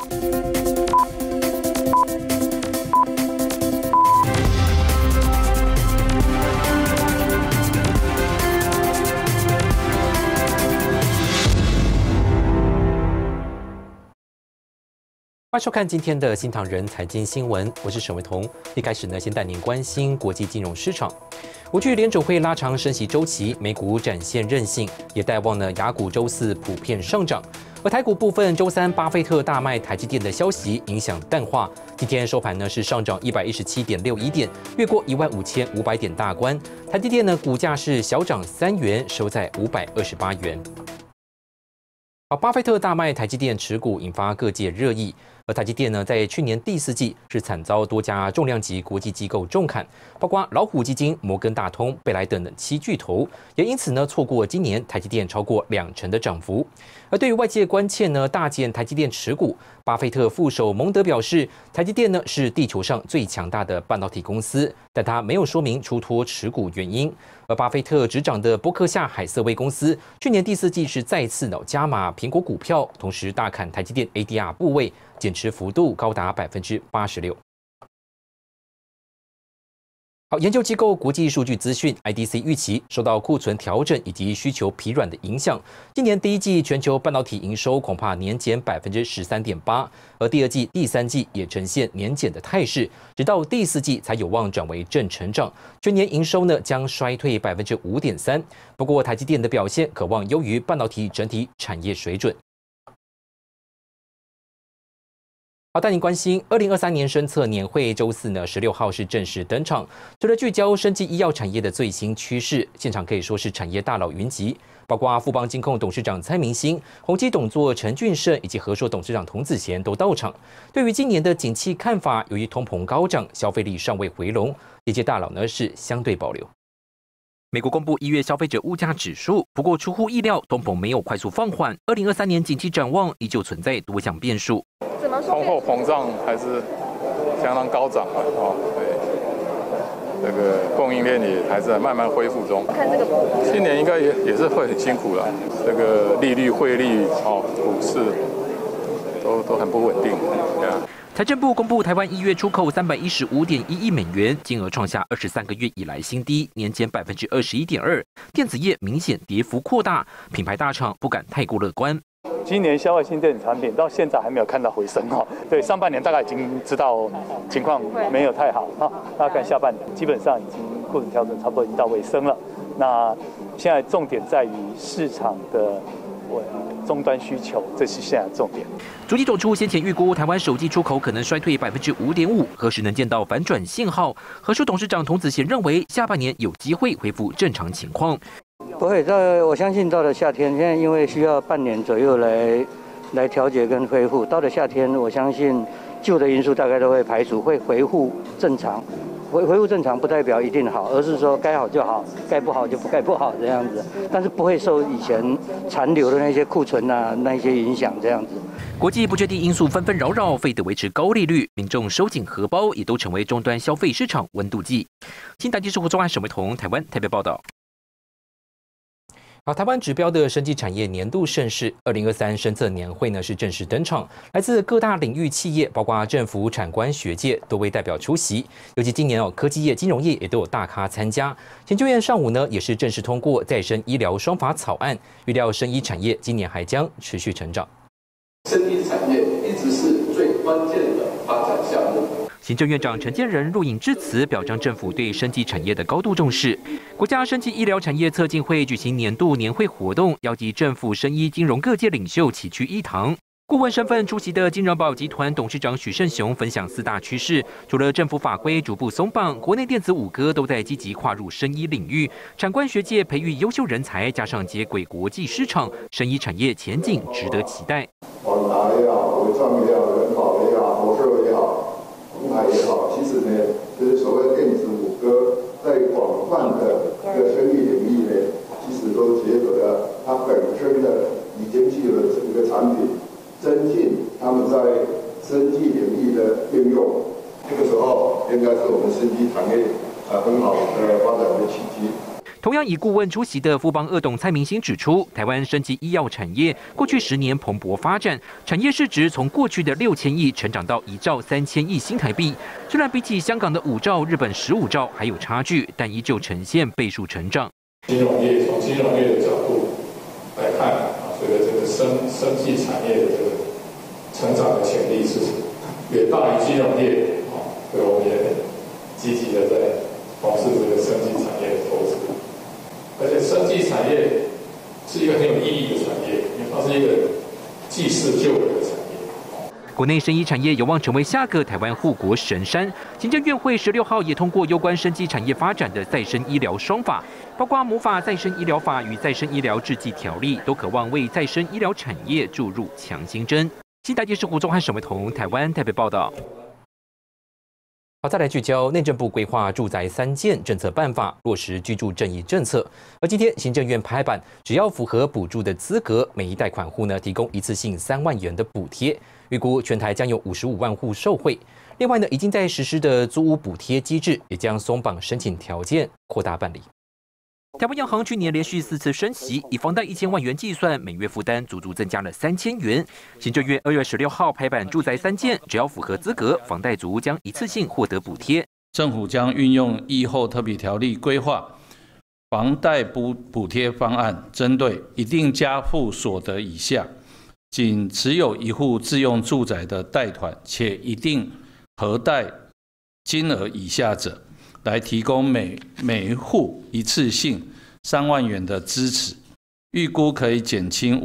欢迎收看今天的新唐人财经新闻，我是沈维彤。一开始呢，先带您关心国际金融市场。无惧联准会拉长升息周期，美股展现韧性，也带望呢雅股周四普遍上涨。而台股部分，周三巴菲特大卖台积电的消息影响淡化。今天收盘呢是上涨117.61点，越过15500点大关。台积电呢股价是小涨3元，收在528元。巴菲特大卖台积电持股，引发各界热议。而台积电呢，在去年第4季是惨遭多家重量级国际机构重砍，包括老虎基金、摩根大通、贝莱等7巨头，也因此呢错过今年台积电超过2%的涨幅。而对于外界关切呢大减台积电持股，巴菲特副手蒙德表示，台积电呢是地球上最强大的半导体公司，但他没有说明出脱持股原因。而巴菲特执掌的伯克夏海瑟威公司，去年第4季是再次加码苹果股票，同时大砍台积电 ADR 部位，减持幅度高达86%。好，研究机构国际数据资讯 IDC 预期，受到库存调整以及需求疲软的影响，今年第1季全球半导体营收恐怕年减13.8%，而第2季、第3季也呈现年减的态势，直到第4季才有望转为正成长，全年营收呢将衰退5.3%。不过台积电的表现可望优于半导体整体产业水准。好，带您关心2023年生测年会，周四呢16号是正式登场。除了聚焦生技医药产业的最新趋势，现场可以说是产业大佬云集，包括富邦金控董事长蔡明兴、宏基董座陈俊盛以及和硕董事长童子贤都到场。对于今年的景气看法，由于通膨高涨，消费力尚未回笼，业界大佬呢是相对保留。美国公布1月消费者物价指数，不过出乎意料，通膨没有快速放缓。2023年景气展望依旧存在多项变数。 通货膨胀还是相当高涨对，这个供应链也还在慢慢恢复中。看这个，今年应该也是会很辛苦了。这个利率、汇率、股市都很不稳定。 财政部公布台湾1月出口315.1亿美元，金额创下23个月以来新低，年减21.2%。电子业明显跌幅扩大，品牌大厂不敢太过乐观。 今年消费性电子产品到现在还没有看到回升对，上半年大概已经知道情况没有太好大概下半年基本上已经库存调整差不多已经到尾声了。那现在重点在于市场的终端需求，这是现在重点。 主计总处先前预估台湾手机出口可能衰退5.5%，何时能见到反转信号？和硕董事长童子贤认为，下半年有机会恢复正常情况。 不会，我相信到了夏天，现在因为需要半年左右来调节跟恢复。到了夏天，我相信旧的因素大概都会排除，会恢复正常。恢复正常不代表一定好，而是说该好就好，该不好就不该不好这样子。但是不会受以前残留的那些库存那一些影响这样子。 国际不确定因素纷纷扰扰，非得维持高利率，民众收紧荷包也都成为终端消费市场温度计。新台记者胡宗汉、沈维彤，台湾台北报道。好，台湾指标的生技产业年度盛事2023生测年会呢是正式登场，来自各大领域企业，包括政府、产官、学界多位代表出席。尤其今年科技业、金融业也都有大咖参加。研究院上午呢也是正式通过再生医疗双法草案，预料生医产业今年还将持续成长。 生医产业一直是最关键的发展项目。 行政院长陈建仁入影致辞，表彰政府对生技产业的高度重视。国家生技医疗产业策进会举行年度年会活动，邀集政府、生医、金融各界领袖齐聚一堂。顾问身份出席的金仁宝集团董事长许胜雄分享4大趋势，除了政府法规逐步松绑，国内电子五哥都在积极跨入生医领域，产官学界培育优秀人才，加上接轨国际市场，生医产业前景值得期待。 网达也好，微创也好，人保也好，博社也好，红海也好，其实呢，就是所谓电子五哥在广泛的这个生意领域呢，其实都结合了它本身的已经具有的这个产品。增进他们在生技领域的应用，这个时候应该是我们生技产业很好的发展的契机。 同样以顾问出席的富邦二董蔡明兴指出，台湾生技医药产业过去10年蓬勃发展，产业市值从过去的6000亿成长到1兆3000亿新台币。虽然比起香港的5兆、日本15兆还有差距，但依旧呈现倍数成长。 金融业从金融业的角度来看，随着这个生技产业的这个成长的潜力是远大于金融业，所以我们也很积极的在从事这个生技产业的投资。而且生技产业是一个很有意义的产业，因为它是一个济世救人的产业。 国内生医产业有望成为下个台湾护国神山。行政院会16号也通过有关生技产业发展的再生医疗双法，包括母法再生医疗法与再生医疗制剂条例，都渴望为再生医疗产业注入强心针。新台电视胡宗汉、沈维彤，台湾台北报道。好，再来聚焦内政部规划住宅3件政策办法，落实居住正义政策。而今天行政院拍板，只要符合补助的资格，每一贷款户呢提供一次性3万元的补贴，预估全台将有55万户受惠。另外呢，已经在实施的租屋补贴机制也将松绑申请条件，扩大办理。台湾央行去年连续4次升息，以房贷1000万元计算，每月负担足足增加了3000元。行政院2月16号拍板住宅3件，只要符合资格，房贷族将一次性获得补贴。 政府将运用疫后特别条例规划房贷补贴方案，针对一定家户所得以下，仅持有一户自用住宅的贷款，且一定核贷金额以下者，来提供每户一次性3万元的支持，预估可以减轻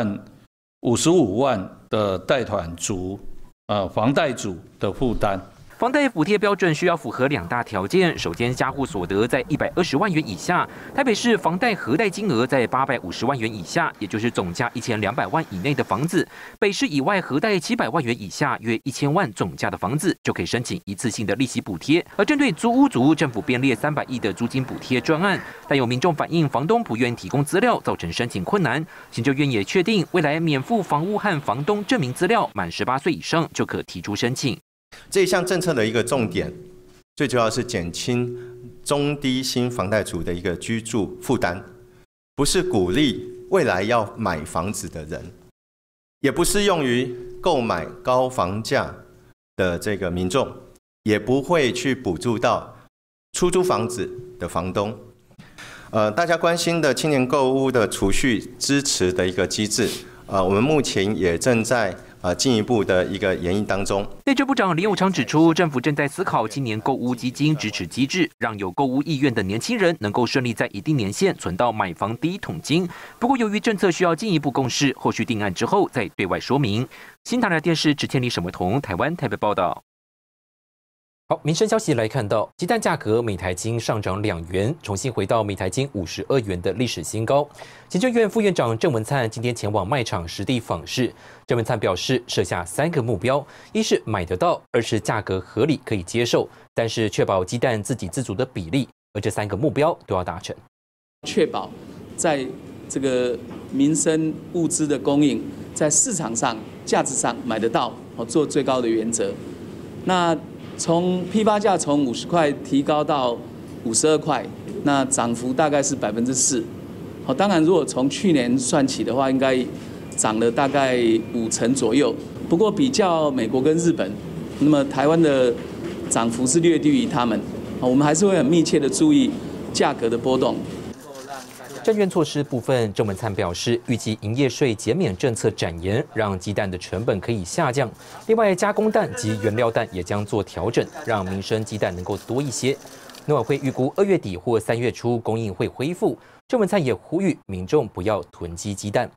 55万的房贷族的负担。 房贷补贴标准需要符合2大条件，首先家户所得在120万元以下，台北市房贷核贷金额在850万元以下，也就是总价1200万以内的房子；北市以外核贷700万元以下，约1000万总价的房子，就可以申请一次性的利息补贴。而针对租屋族，政府编列300亿的租金补贴专案，但有民众反映房东不愿提供资料，造成申请困难。行政院也确定，未来免付房屋和房东证明资料，满18岁以上就可提出申请。 这一项政策的一个重点，最主要是减轻中低薪房贷族的一个居住负担，不是鼓励未来要买房子的人，也不适用于购买高房价的这个民众，也不会去补助到出租房子的房东。大家关心的青年购屋的储蓄支持的一个机制，我们目前也正在进一步的一个研议当中。 内政部长林右昌指出，政府正在思考青年购屋基金支持机制，让有购屋意愿的年轻人能够顺利在一定年限存到买房第一桶金。不过，由于政策需要进一步共识，后续定案之后再对外说明。新唐人电视陈千里、沈维彤，台湾台北报道。好，民生消息来看到，鸡蛋价格每台斤上涨2元，重新回到每台斤52元的历史新高。行政院副院长郑文灿今天前往卖场实地访视。郑文灿表示，设下3个目标：一是买得到，二是价格合理可以接受，但是确保鸡蛋自给自足的比例，而这3个目标都要达成。 确保在这个民生物资的供应，在市场上、价值上买得到，做最高的原则。那从批发价从50块提高到52块，那涨幅大概是4%。好，当然如果从去年算起的话，应该涨了大概50%左右。不过比较美国跟日本，那么台湾的涨幅是略低于他们。我们还是会很密切的注意价格的波动。 政院措施部分，郑文灿表示，预计营业税减免政策展延，让鸡蛋的成本可以下降。另外，加工蛋及原料蛋也将做调整，让民生鸡蛋能够多一些。农委会预估2月底或3月初供应会恢复。郑文灿也呼吁民众不要囤积鸡蛋。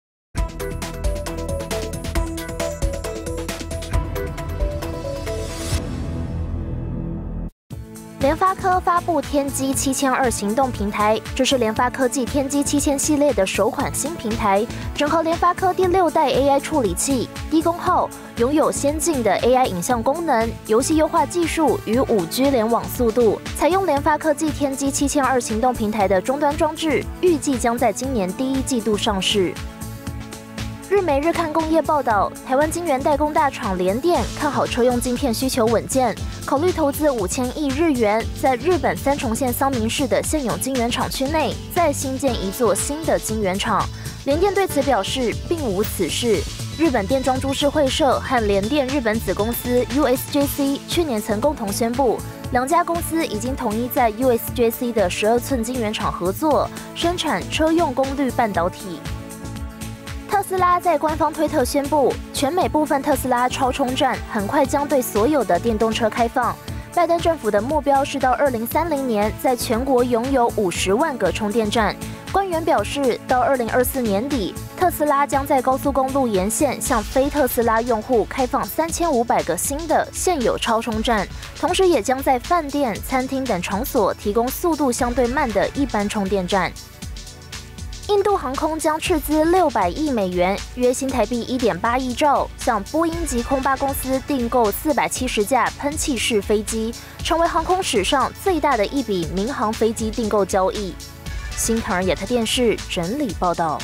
联发科发布天玑7002行动平台，这是联发科技天玑7000系列的首款新平台，整合联发科第6代 AI 处理器，低功耗，拥有先进的 AI 影像功能、游戏优化技术与5G 联网速度。采用联发科技天玑7002行动平台的终端装置，预计将在今年第1季度上市。 日媒日刊工业报道，台湾晶圆代工大厂联电看好车用晶片需求稳健，考虑投资5000亿日元，在日本三重县桑明市的现有晶圆厂区内再新建一座新的晶圆厂。联电对此表示，并无此事。日本电装株式会社和联电日本子公司 USJC 去年曾共同宣布，两家公司已经统一在 USJC 的12寸晶圆厂合作，生产车用功率半导体。特斯拉在官方推特宣布，全美部分特斯拉超充站很快将对所有的电动车开放。拜登政府的目标是到2030年，在全国拥有50万个充电站。官员表示，到2024年底，特斯拉将在高速公路沿线向非特斯拉用户开放3500个新的现有超充站，同时也将在饭店、餐厅等场所提供速度相对慢的一般充电站。印度航空将斥资600亿美元，约新台币1.8亿兆，向波音及空巴公司订购470架喷气式飞机，成为航空史上最大的一笔民航飞机订购交易。新唐人亚太电视整理报道。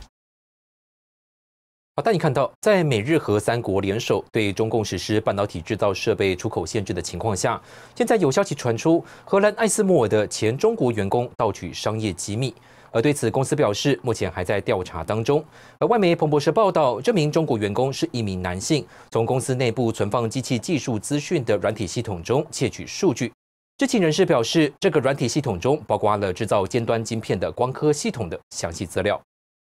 好，带你看到，在美日荷三国联手对中共实施半导体制造设备出口限制的情况下，现在有消息传出，荷兰艾斯摩尔的前中国员工盗取商业机密。而对此，公司表示目前还在调查当中。而外媒彭博社报道，这名中国员工是一名男性，从公司内部存放机器技术资讯的软体系统中窃取数据。知情人士表示，这个软体系统中包括了制造尖端晶片的光刻系统的详细资料。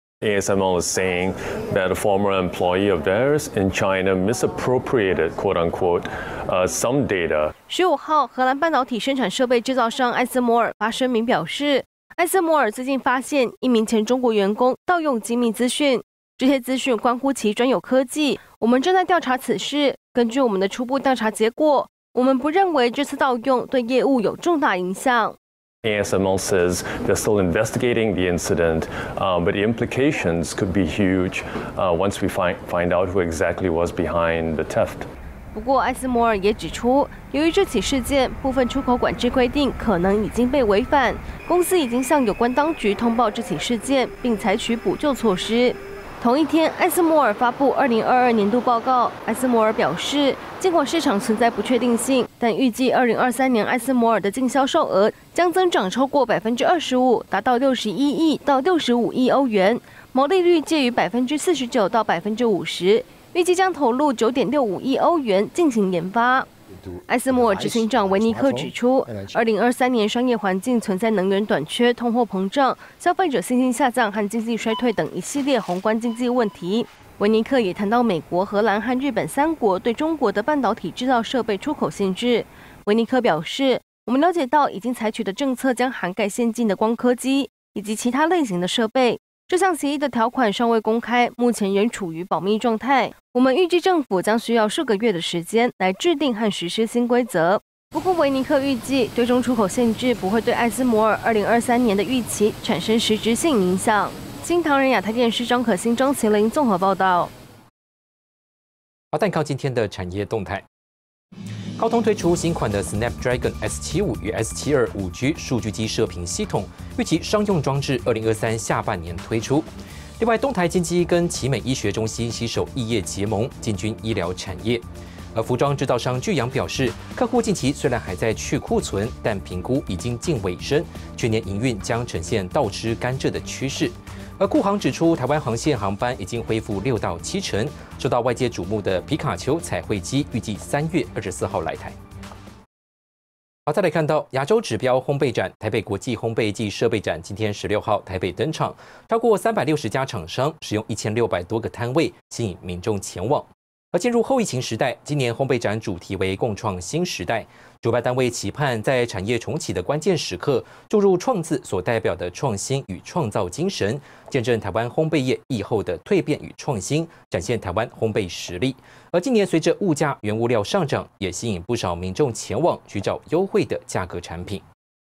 ASML is saying that a former employee of theirs in China misappropriated, quote unquote, some data. 15号，荷兰半导体生产设备制造商艾斯摩尔发声明表示，艾斯摩尔最近发现一名前中国员工盗用机密资讯，这些资讯关乎其专有科技。我们正在调查此事。根据我们的初步调查结果，我们不认为这次盗用对业务有重大影响。 ASML says they're still investigating the incident, but the implications could be huge once we find out who exactly was behind the theft. 不过，艾斯摩尔也指出，由于这起事件部分出口管制规定可能已经被违反，公司已经向有关当局通报这起事件，并采取补救措施。同一天，艾斯摩尔发布2022年度报告。艾斯摩尔表示，尽管市场存在不确定性，但预计2023年艾斯摩尔的净销售额将增长超过25%，达到61亿到65亿欧元，毛利率介于49%到50%。预计将投入9.65亿欧元进行研发。艾斯摩尔执行长维尼克指出，2023年商业环境存在能源短缺、通货膨胀、消费者信心下降和经济衰退等一系列宏观经济问题。维尼克也谈到美国、荷兰和日本3国对中国的半导体制造设备出口限制。维尼克表示，我们了解到已经采取的政策将涵盖先进的光刻机以及其他类型的设备。这项协议的条款尚未公开，目前仍处于保密状态。我们预计政府将需要数个月的时间来制定和实施新规则。不过，维尼克预计最终出口限制不会对艾斯摩尔2023年的预期产生实质性影响。新唐人亚太电视张可欣、张麒麟综合报道。 好，但靠今天的产业动态。高通推出新款的 Snapdragon S75与 S72 5G 数据机射频系统，预期商用装置2023下半年推出。另外，东台金基跟奇美医学中心携手异业结盟，进军医疗产业。而服装制造商巨阳表示，客户近期虽然还在去库存，但评估已经近尾声，全年营运将呈现倒吃甘蔗的趋势。而库航指出，台湾航线航班已经恢复6到7成。受到外界瞩目的皮卡丘彩绘机，预计3月24号来台。好，再来看到亚洲指标烘焙展，台北国际烘焙暨设备展今天16号台北登场，超过360家厂商，使用1600多个摊位，吸引民众前往。而进入后疫情时代，今年烘焙展主题为共创新时代。主办单位期盼在产业重启的关键时刻，注入创字所代表的创新与创造精神，见证台湾烘焙业疫后的蜕变与创新，展现台湾烘焙实力。而今年随着物价、原物料上涨，也吸引不少民众前往寻找优惠的价格产品。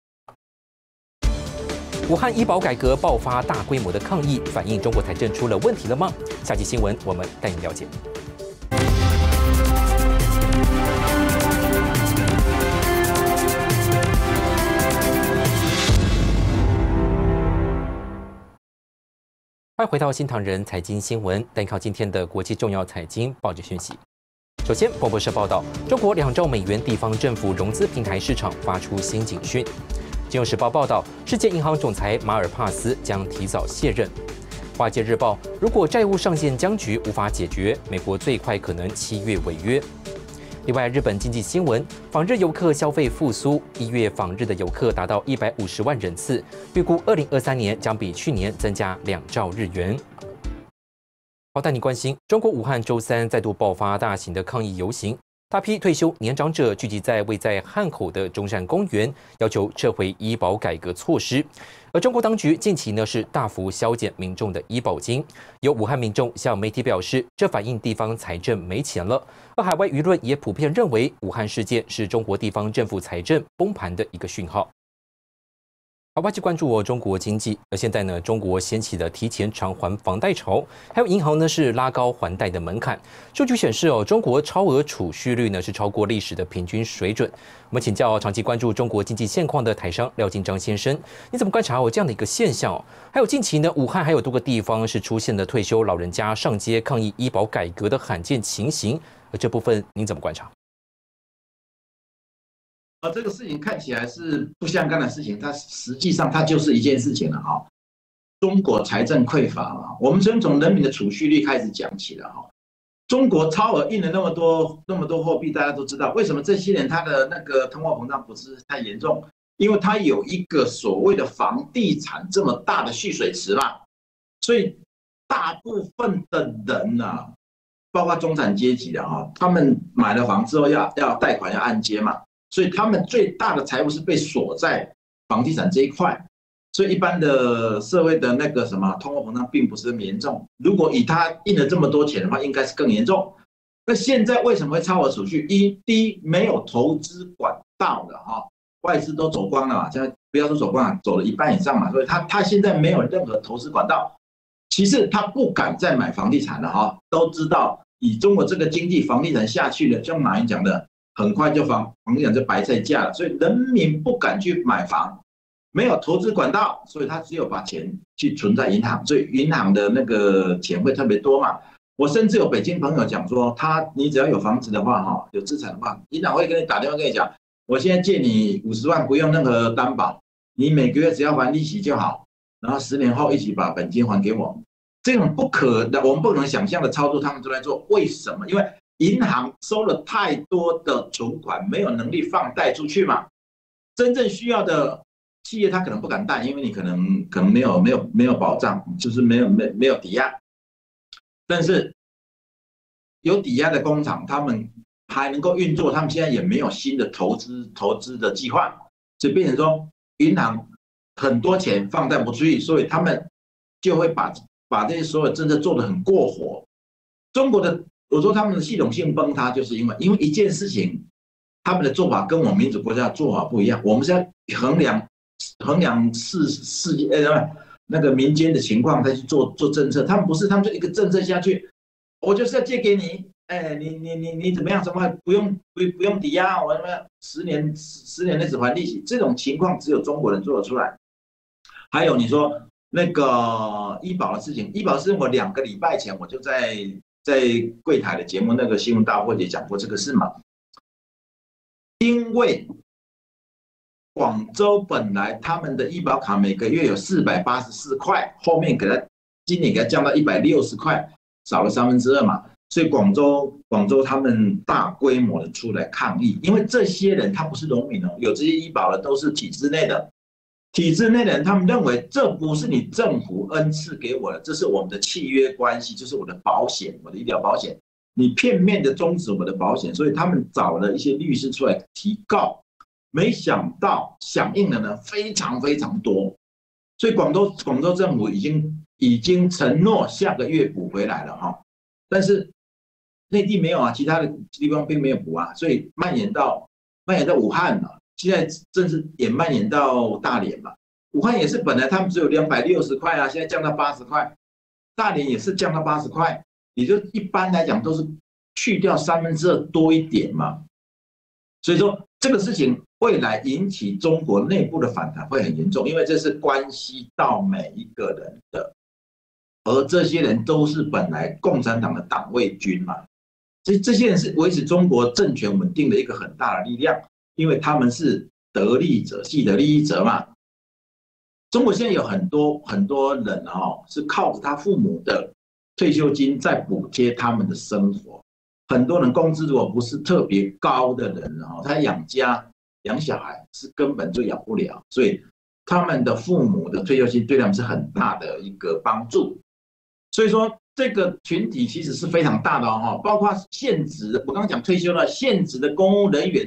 武汉医保改革爆发大规模的抗议，反映中国财政出了问题了吗？下期新闻我们带你了解。 欢迎回到新唐人财经新闻，单靠今天的国际重要财经报纸讯息。首先，彭博社报道，中国2兆美元地方政府融资平台市场发出新警讯。金融时报报道，世界银行总裁马尔帕斯将提早卸任。华尔街日报，如果债务上限僵局无法解决，美国最快可能7月违约。另外，日本经济新闻，访日游客消费复苏，1月访日的游客达到150万人次，预估2023年将比去年增加2兆日元。好，带你关心，中国武汉周三再度爆发大型的抗议游行，大批退休年长者聚集在位在汉口的中山公园，要求撤回医保改革措施。而中国当局近期呢是大幅削减民众的医保金，有武汉民众向媒体表示，这反映地方财政没钱了。而海外舆论也普遍认为，武汉事件是中国地方政府财政崩盘的一个讯号。好，外界关注中国经济，而现在呢，中国掀起了提前偿还房贷潮，还有银行呢是拉高还贷的门槛。数据显示中国超额储蓄率呢是超过历史的平均水准。我们请教长期关注中国经济现况的台商廖金章先生，你怎么观察这样的一个现象？还有近期呢，武汉还有多个地方是出现了退休老人家上街抗议医保改革的罕见情形，而这部分您怎么观察？ 这个事情看起来是不相干的事情，它实际上它就是一件事情了哈。中国财政匮乏嘛，我们先从人民的储蓄率开始讲起了哈。中国超额印了那么多货币，大家都知道为什么这些年它的那个通货膨胀不是太严重，因为它有一个所谓的房地产这么大的蓄水池嘛，所以大部分的人啊，包括中产阶级的哈，他们买了房之后要贷款要按揭嘛。所以他们最大的财富是被锁在房地产这一块，所以一般的社会的那个什么通货膨胀并不是那么严重。如果以他印了这么多钱的话，应该是更严重。那现在为什么会超额储蓄？第一没有投资管道的哈，外资都走光了嘛，现在不要说走光了，走了1半以上嘛，所以他现在没有任何投资管道。其次他不敢再买房地产了哈，都知道以中国这个经济，房地产下去了，像马云讲的。很快就房地产就白菜价了，所以人民不敢去买房，没有投资管道，所以他只有把钱去存在银行，所以银行的那个钱会特别多嘛。我甚至有北京朋友讲说，你只要有房子的话哈，有资产的话，银行会跟你打电话跟你讲，我现在借你50万，不用任何担保，你每个月只要还利息就好，然后10年后一起把本金还给我。这种我们不能想象的操作，他们都在做。为什么？因为银行收了太多的存款，没有能力放贷出去嘛。真正需要的企业，他可能不敢贷，因为你可能没有保障，就是没有抵押。但是有抵押的工厂，他们还能够运作，他们现在也没有新的投资的计划，所以变成说银行很多钱放贷不出去，所以他们就会把这些所有政策做得很过火。中国的。我说他们的系统性崩塌，就是因为一件事情，他们的做法跟我们民主国家的做法不一样。我们是要衡量那个民间的情况，再去做政策。他们不是，他们就一个政策下去，我就是要借给你，你怎么样？什么不用抵押，我他妈10年内只还利息。这种情况只有中国人做得出来。还有你说那个医保的事情，医保是我2个礼拜前我就在柜台的节目那个新闻大会也讲过这个事嘛，因为广州本来他们的医保卡每个月有484块，后面今年给它降到160块，少了2/3嘛，所以广州他们大规模的出来抗议，因为这些人他不是农民哦，有这些医保的都是体制内的。体制内的人，他们认为这不是你政府恩赐给我的，这是我们的契约关系，就是我的保险，我的医疗保险，你片面的终止我的保险，所以他们找了一些律师出来提告，没想到响应的呢非常非常多，所以广州政府已经承诺下个月补回来了哈，但是内地没有啊，其他的地方并没有补啊，所以蔓延到武汉了。现在正是也蔓延到大连嘛，武汉也是本来他们只有260块啊，现在降到80块，大连也是降到80块，也就一般来讲都是去掉2/3多一点嘛，所以说这个事情未来引起中国内部的反弹会很严重，因为这是关系到每一个人的而这些人都是本来共产党的党卫军嘛，这些人是维持中国政权稳定的一个很大的力量，因为他们是得利者，既得利益者嘛。中国现在有很多人是靠着他父母的退休金在补贴他们的生活，很多人工资如果不是特别高的人他养家养小孩是根本就养不了，所以他们的父母的退休金对他们是很大的一个帮助。所以说这个群体其实是非常大的包括现职，我刚刚讲退休了，现职的公务人员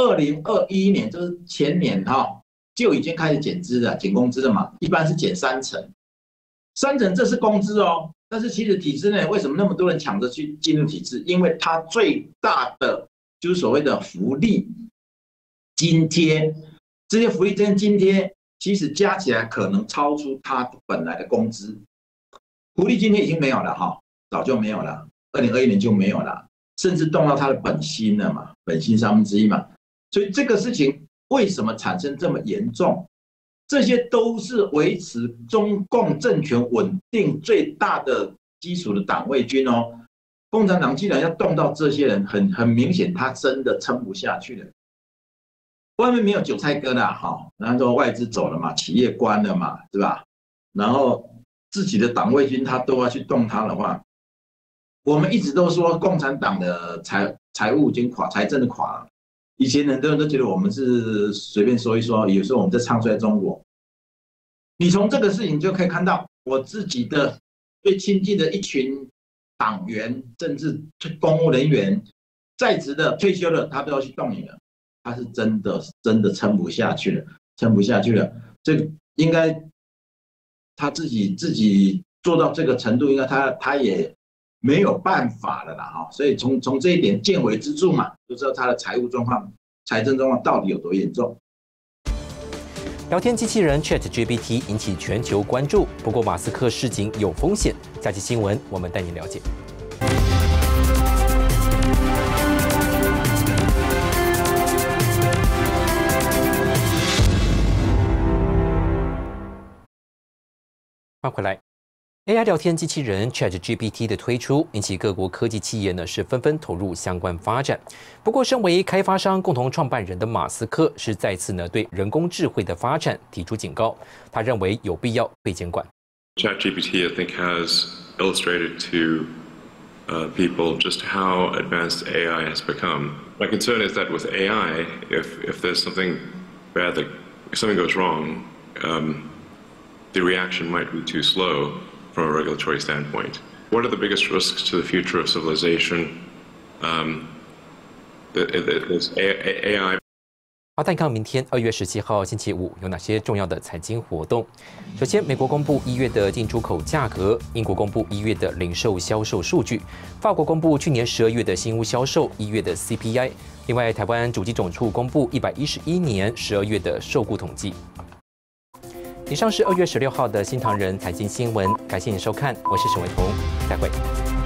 ，2021年就是前年就已经开始减资了，减工资了嘛，一般是减30%，这是工资但是其实体制内为什么那么多人抢着去进入体制？因为它最大的就是所谓的福利津贴，这些福利津贴其实加起来可能超出它本来的工资。福利津贴已经没有了早就没有了，2021年就没有了，甚至动到它的本薪了嘛，本薪1/3嘛。所以这个事情为什么产生这么严重？这些都是维持中共政权稳定最大的基础的党卫军共产党既然要动到这些人，很明显他真的撑不下去了。外面没有韭菜割的然后说外资走了嘛，企业关了嘛，对吧？然后自己的党卫军他都要去动他的话，我们一直都说共产党的财务已经垮，财政垮了。以前很多人都觉得我们是随便说一说，有时候我们在唱衰中国。你从这个事情就可以看到，我自己的最亲近的一群党员、政治公务人员，在职的、退休的，他都要去动你了。他是真的撑不下去了，这个应该他自己做到这个程度，应该他也没有办法了啦所以从这一点见微知著嘛，就知道他的财政状况到底有多严重。 聊天机器人 ChatGPT 引起全球关注，不过马斯克示警有风险。下期新闻我们带您了解。欢迎回来。AI 聊天机器人 ChatGPT 的推出，引起各国科技企业呢是纷纷投入相关发展。不过，身为开发商共同创办人的马斯克是再次呢对人工智慧的发展提出警告，他认为有必要被监管。 ChatGPT, I think, has illustrated to people just how advanced AI has become. My concern is that with AI, if there's something bad, if something goes wrong, the reaction might be too slow. From a regulatory standpoint, what are the biggest risks to the future of civilization? Is AI. 好，再看明天2月17号星期五有哪些重要的财经活动？首先，美国公布1月的进出口价格，英国公布1月的零售销售数据，法国公布去年12月的新屋销售，1月的 CPI。另外，台湾主计总处公布111年12月的受雇统计。以上是2月16号的新唐人财经新闻，感谢您收看，我是沈维彤，再会。